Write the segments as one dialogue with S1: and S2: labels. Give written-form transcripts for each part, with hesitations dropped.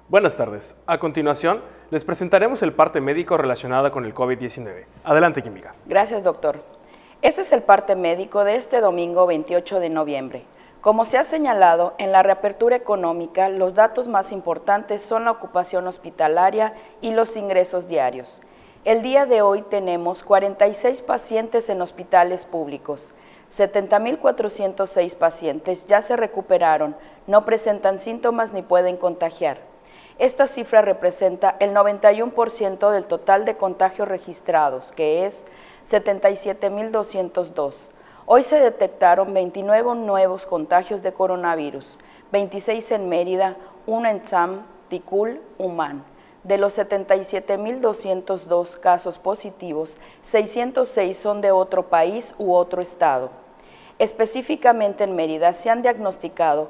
S1: Buenas tardes. A continuación, les presentaremos el parte médico relacionado con el COVID-19. Adelante, Química.
S2: Gracias, doctor. Este es el parte médico de este domingo 28 de noviembre. Como se ha señalado, en la reapertura económica, los datos más importantes son la ocupación hospitalaria y los ingresos diarios. El día de hoy tenemos 46 pacientes en hospitales públicos. 70.406 pacientes ya se recuperaron, no presentan síntomas ni pueden contagiar. Esta cifra representa el 91% del total de contagios registrados, que es 77.202. Hoy se detectaron 29 nuevos contagios de coronavirus, 26 en Mérida, 1 en Tzam, Tikul, Umán. De los 77.202 casos positivos, 606 son de otro país u otro estado. Específicamente en Mérida se han diagnosticado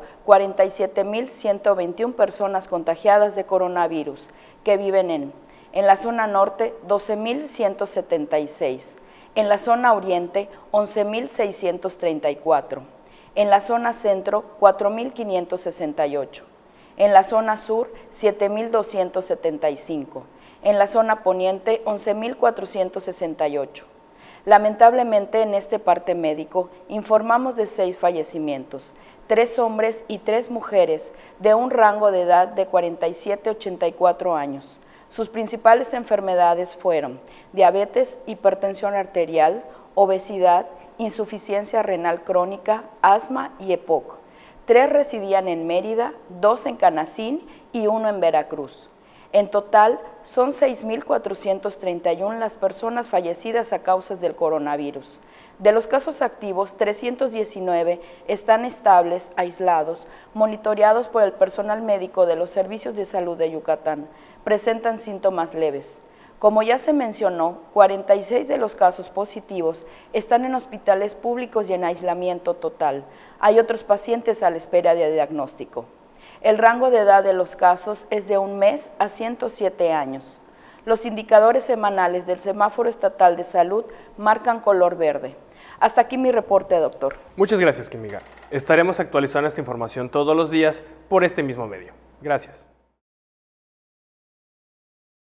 S2: 47.121 personas contagiadas de coronavirus que viven en la zona norte 12.176, en la zona oriente 11.634, en la zona centro 4.568, en la zona sur 7.275, en la zona poniente 11.468. Lamentablemente, en este parte médico informamos de 6 fallecimientos, 3 hombres y 3 mujeres de un rango de edad de 47 a 84 años. Sus principales enfermedades fueron diabetes, hipertensión arterial, obesidad, insuficiencia renal crónica, asma y EPOC. 3 residían en Mérida, 2 en Canacín y 1 en Veracruz. En total, son 6.431 las personas fallecidas a causa del coronavirus. De los casos activos, 319 están estables, aislados, monitoreados por el personal médico de los servicios de salud de Yucatán. Presentan síntomas leves. Como ya se mencionó, 46 de los casos positivos están en hospitales públicos y en aislamiento total. Hay otros pacientes a la espera de diagnóstico. El rango de edad de los casos es de 1 mes a 107 años. Los indicadores semanales del Semáforo Estatal de Salud marcan color verde. Hasta aquí mi reporte, doctor.
S1: Muchas gracias, Química. Estaremos actualizando esta información todos los días por este mismo medio. Gracias.